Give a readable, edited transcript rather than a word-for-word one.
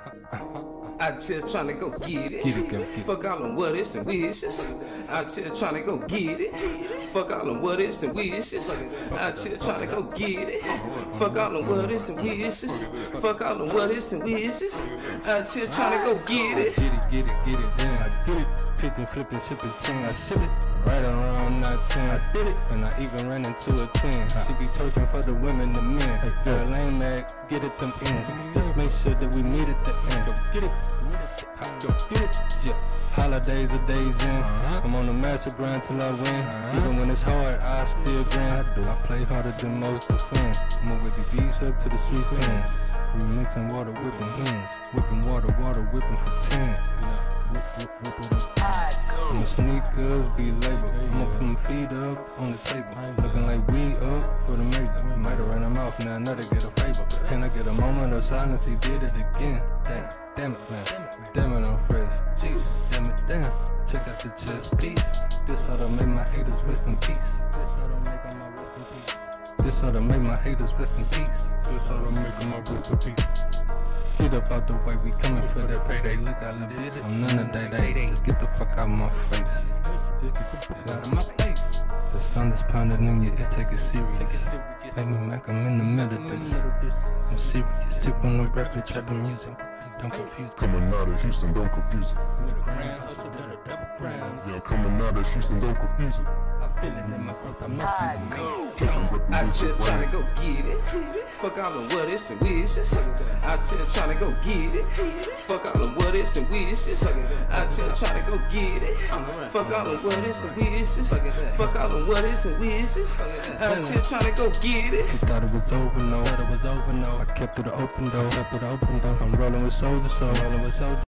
Out here tryna go get it. Get it. Fuck all them what ifs and wishes. Out here tryna go get it. Fuck all them what ifs and wishes. Out here tryna go get it. Fuck all them what ifs and wishes. Fuck all them what ifs and wishes. Out here tryna go get it. Get it, then I get it. Pitching, flipping, shipping, ting, I ship it. Right around 19, I did it. And I even ran into a twin. She be twerking for the women, the men. Hey girl, lame mag, get it, them ends. Just make sure that we meet at the end. Go get it. Go get it. Yeah. Holidays are days in. I'm on the master grind till I win. Even when it's hard, I still grin. I play harder than most defend. Move with the beats up to the streets ends. We mixing water, whipping hands. Whipping water, whipping for 10. My sneakers be labeled. I'ma put my feet up on the table. Looking like we up for the major. Might have ran her mouth, now another get a favor. Can I get a moment of silence? He did it again. Damn it, man. Damn it, I'm fresh. Jeez, damn it, damn. Check out the chest piece. This how to make my haters rest in peace. This how to make my rest in peace. This how to make my haters rest in peace. This how to make my rest in peace. Get up out the way, we coming for that payday. Look, I legit it. I'm none of that. Just get the fuck out of my face. Out of my face. The sun is pounding in your ear, take it serious. Make me Mac, I'm in the middle of this. I'm serious, tip on the record, trapping music. Don't confuse it. Coming out of Houston, don't confuse it. Yeah, coming out of Houston, don't confuse it. I feel it in my throat, I must be the man. Out here tryna go get it. Fuck all them what ifs and wishes. Out here tryna go get it. Fuck all them what ifs and wishes. Out here tryna go get it. Fuck all them what ifs and wishes. Fuck all them what ifs and wishes. Out here tryna go get it. You thought it was over, no. I kept it open though. I'm rolling with soldiers, so rolling with soldiers.